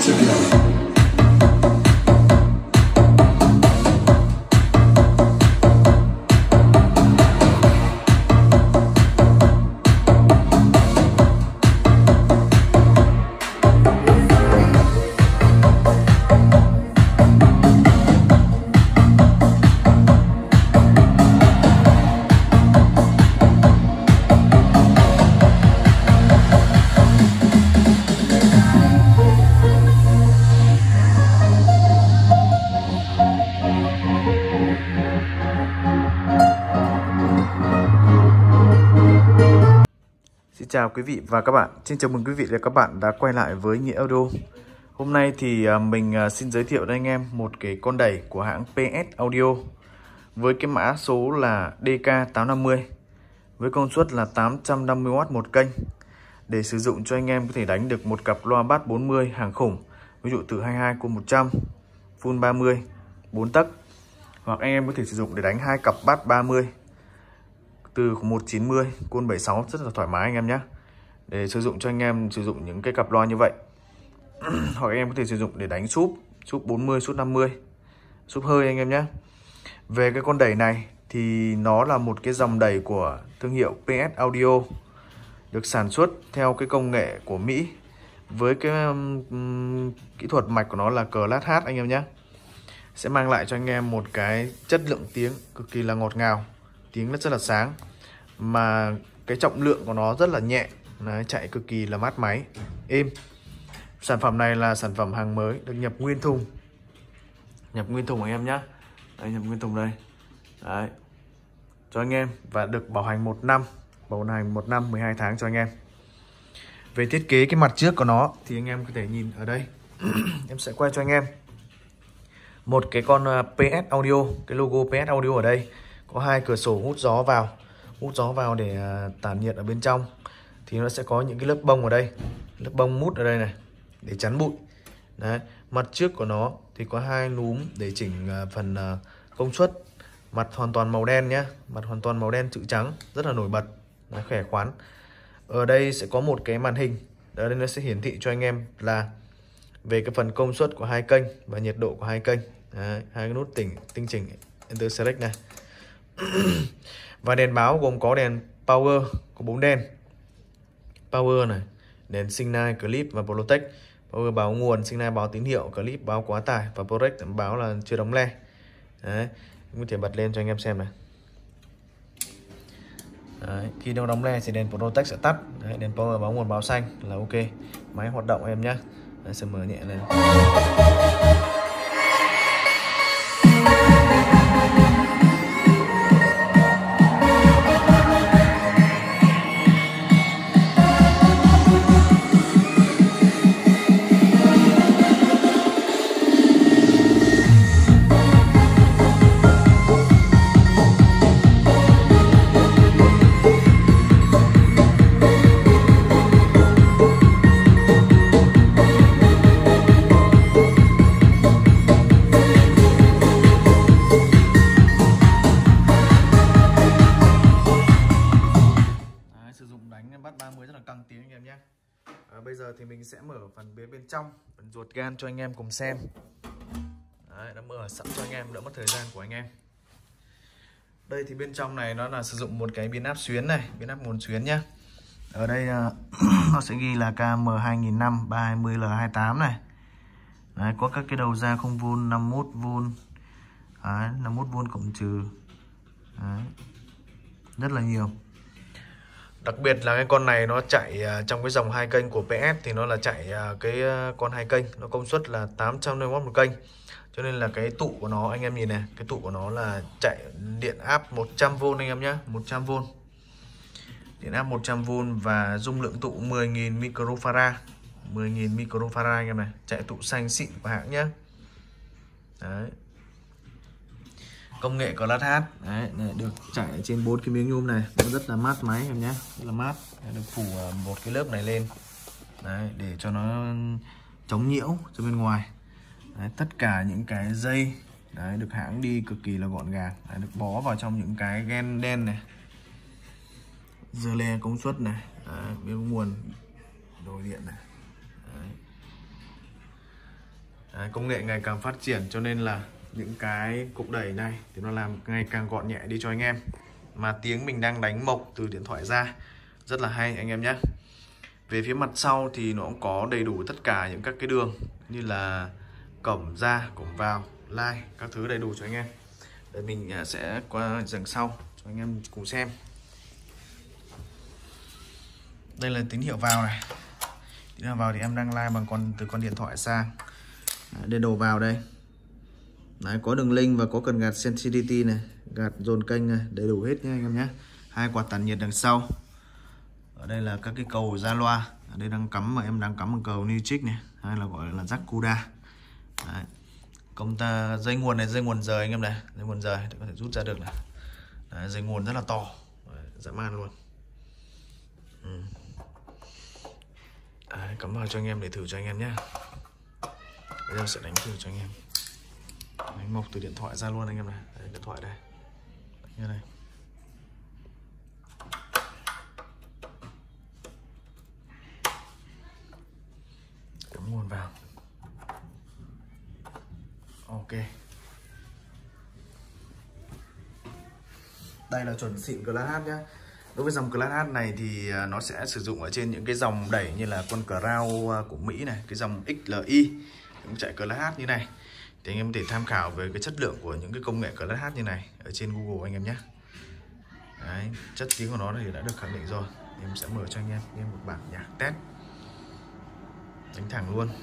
Check it out. Xin chào quý vị và các bạn. Xin chào mừng quý vị và các bạn đã quay lại với Nghĩa Audio. Hôm nay thì mình xin giới thiệu đến anh em một cái con đẩy của hãng PS Audio với cái mã số là DK850 với công suất là 850W một kênh, để sử dụng cho anh em có thể đánh được một cặp loa bass 40 hàng khủng, ví dụ từ 22 cua 100, full 30, 4 tấc, hoặc anh em có thể sử dụng để đánh hai cặp bass 30 từ 190 côn 76 rất là thoải mái anh em nhé. Để sử dụng cho anh em sử dụng những cái cặp loa như vậy. Hoặc anh em có thể sử dụng để đánh súp 40, súp 50, súp hơi anh em nhé. Về cái con đẩy này thì nó là một cái dòng đẩy của thương hiệu PS Audio, được sản xuất theo cái công nghệ của Mỹ, với cái kỹ thuật mạch của nó là Class H anh em nhé. Sẽ mang lại cho anh em một cái chất lượng tiếng cực kỳ là ngọt ngào, tiếng rất là sáng, mà cái trọng lượng của nó rất là nhẹ. Đấy, chạy cực kỳ là mát máy, êm. Sản phẩm này là sản phẩm hàng mới, được nhập nguyên thùng. Nhập nguyên thùng anh em nhé. Đây, nhập nguyên thùng đây. Đấy, cho anh em, và được bảo hành 1 năm. Bảo hành 1 năm 12 tháng cho anh em. Về thiết kế cái mặt trước của nó thì anh em có thể nhìn ở đây. Em sẽ quay cho anh em một cái con PS Audio, cái logo PS Audio ở đây. Có hai cửa sổ hút gió vào để tản nhiệt ở bên trong. Thì nó sẽ có những cái lớp bông ở đây, lớp bông mút ở đây này để chắn bụi. Đấy, mặt trước của nó thì có hai núm để chỉnh phần công suất. Mặt hoàn toàn màu đen nhé, mặt hoàn toàn màu đen chữ trắng, rất là nổi bật, nó khỏe khoắn. Ở đây sẽ có một cái màn hình, ở đây nó sẽ hiển thị cho anh em là về cái phần công suất của hai kênh và nhiệt độ của hai kênh. Đấy, hai cái nút tinh chỉnh Enter Select này. Và đèn báo gồm có đèn Power, có 4 đèn Power này, đèn Signal, Clip và Protect. Power báo nguồn, Signal báo tín hiệu, Clip báo quá tải và Protect báo là chưa đóng le. Đấy, có thể bật lên cho anh em xem này. Đấy, khi nó đóng le thì đèn Protect sẽ tắt. Đấy, đèn Power báo nguồn báo xanh là ok, máy hoạt động em nhé. Đấy, sẽ mở nhẹ lên. Bass 30 rất là căng tiếng anh em nhé. Bây giờ thì mình sẽ mở phần bên trong, phần ruột gan cho anh em cùng xem. Đấy, đã mở sẵn cho anh em, đỡ mất thời gian của anh em. Đây thì bên trong này nó là sử dụng một cái biến áp xuyến này, biến áp nguồn xuyến nhá. Ở đây nó sẽ ghi là KM2005 320L28 này. Đấy, có các cái đầu ra 0V, 51V, 51V cộng trừ. Đấy, rất là nhiều. Đặc biệt là cái con này nó chạy trong cái dòng hai kênh của PS thì nó là chạy cái con hai kênh, nó công suất là 850W một kênh. Cho nên là cái tụ của nó anh em nhìn này, cái tụ của nó là chạy điện áp 100V anh em nhé, 100V. Điện áp 100V và dung lượng tụ 10.000 microfarad. 10.000 microfarad anh em này, chạy tụ xanh xịn của hãng nhé. Đấy. Công nghệ Class H. Đấy, được chạy trên 4 cái miếng nhôm này, nó rất là mát máy em nhé, rất là mát. Được phủ một cái lớp này lên. Đấy, để cho nó chống nhiễu cho bên ngoài. Đấy, tất cả những cái dây đấy được hãng đi cực kỳ là gọn gàng. Đấy, được bó vào trong những cái gen đen này, dơ le công suất này, bên nguồn đồ điện này. Đấy. Đấy, công nghệ ngày càng phát triển cho nên là những cái cục đẩy này thì nó làm ngày càng gọn nhẹ đi cho anh em. Mà tiếng mình đang đánh mộc từ điện thoại ra rất là hay anh em nhé. Về phía mặt sau thì nó cũng có đầy đủ tất cả những các cái đường như là cổng ra, cổng vào, line, các thứ đầy đủ cho anh em. Để mình sẽ qua dần sau cho anh em cùng xem. Đây là tín hiệu vào này. Tín hiệu vào thì em đang line bằng từ con điện thoại sang. Đây đầu vào đây. Đấy, có đường link và có cần gạt sensitivity này, gạt dồn kênh này, đầy đủ hết nhé anh em nhé. Hai quạt tản nhiệt đằng sau. Ở đây là các cái cầu ra loa. Ở đây đang cắm mà em đang cắm một cầu Newchick này, hay là gọi là jack CUDA. Đấy. Công ta dây nguồn này, dây nguồn rời anh em này, dây nguồn rời để có thể rút ra được này. Đấy, dây nguồn rất là to, dã man luôn. Đấy, cắm vào cho anh em để thử cho anh em nhé. Bây giờ sẽ đánh thử cho anh em. Đánh mộc từ điện thoại ra luôn anh em này. Đấy, điện thoại đây. Như này. Cắm nguồn vào. Ok. Đây là chuẩn xịn Class H nhá. Đối với dòng Class H này thì nó sẽ sử dụng ở trên những cái dòng đẩy như là con Crown của Mỹ này, cái dòng XLI cũng chạy Class H như này. Thì anh em có thể tham khảo về cái chất lượng của những cái công nghệ Class H như này ở trên Google anh em nhé. Đấy, chất tiếng của nó thì đã được khẳng định rồi. Em sẽ mở cho anh em một bản nhạc test. Đánh thẳng luôn.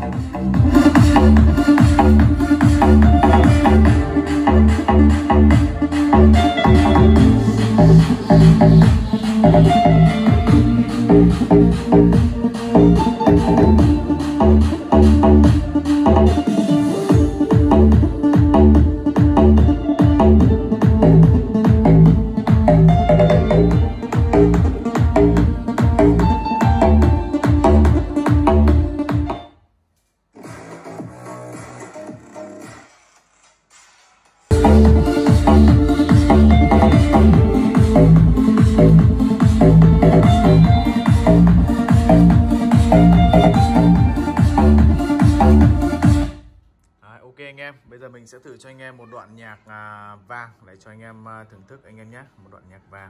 Anh em, bây giờ mình sẽ thử cho anh em một đoạn nhạc vang để cho anh em thưởng thức anh em nhé, một đoạn nhạc vang.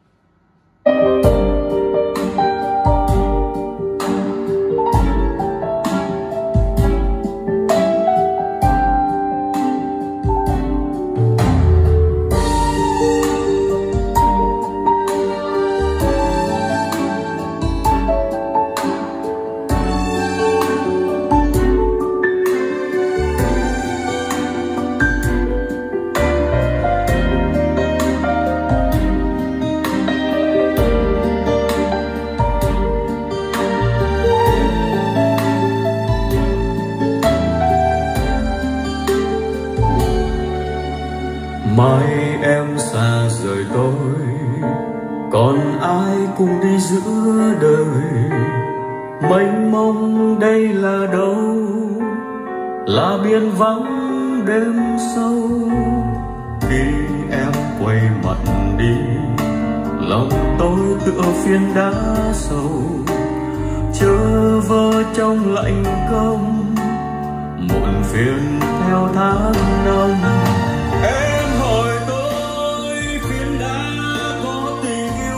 Mai em xa rời tôi, còn ai cùng đi giữa đời? Mênh mông đây là đâu? Là biển vắng đêm sâu. Khi em quay mặt đi, lòng tôi tựa phiến đá sầu, chơ vơ trong lạnh câm, muộn phiền theo tháng năm. Em hỏi tôi phiến đá có tình yêu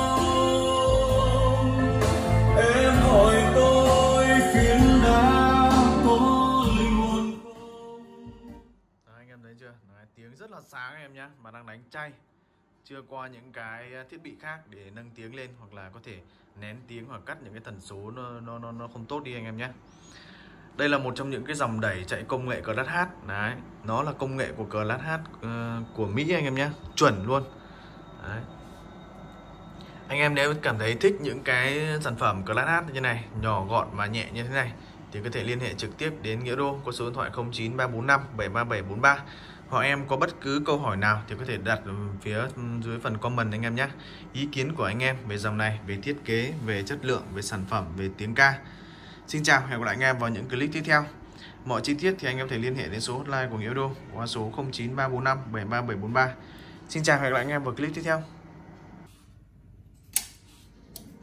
không? Em hỏi tôi phiến đá có linh hồn không? Đấy, anh em thấy chưa? Đấy, tiếng rất là sáng em nhé, mà đang đánh chay, chưa qua những cái thiết bị khác để nâng tiếng lên hoặc là có thể nén tiếng hoặc cắt những cái tần số nó không tốt đi anh em nhé. Đây là một trong những cái dòng đẩy chạy công nghệ Class H. Đấy, nó là công nghệ của Class H của Mỹ anh em nhé, chuẩn luôn. Đấy. Anh em nếu cảm thấy thích những cái sản phẩm Class H như này, nhỏ gọn mà nhẹ như thế này, thì có thể liên hệ trực tiếp đến Nghĩa Đô có số điện thoại 09345 73743. Hoặc em có bất cứ câu hỏi nào thì có thể đặt phía dưới phần comment anh em nhé. Ý kiến của anh em về dòng này, về thiết kế, về chất lượng, về sản phẩm, về tiếng ca. Xin chào, hẹn gặp lại anh em vào những clip tiếp theo. Mọi chi tiết thì anh em có thể liên hệ đến số hotline của Nghĩa Đô qua số 09345 73743. Xin chào, hẹn gặp lại anh em vào clip tiếp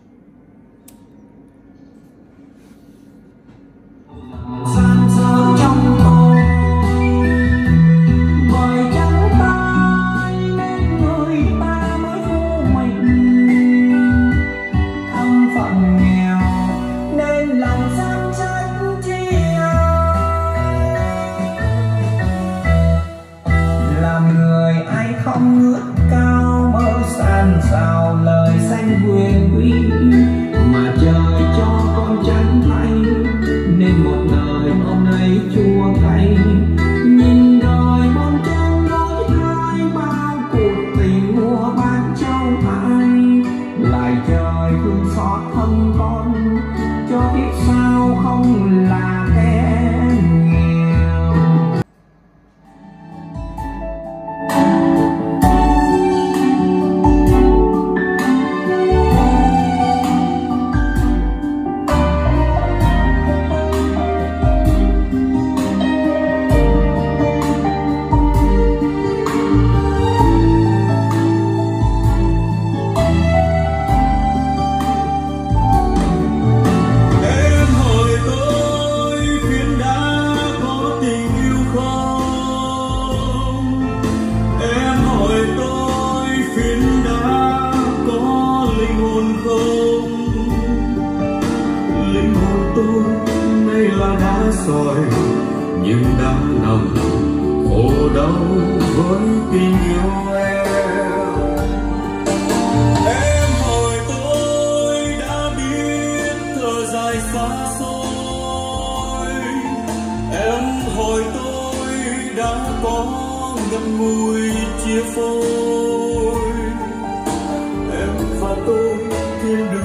theo. tôi nay là đá sỏi, nhưng đã nằm khổ đau với tình yêu em. Em hỏi tôi đã biết thở dài xa xôi, em hỏi tôi đã có ngậm ngùi chia phôi. Em và tôi thiên đường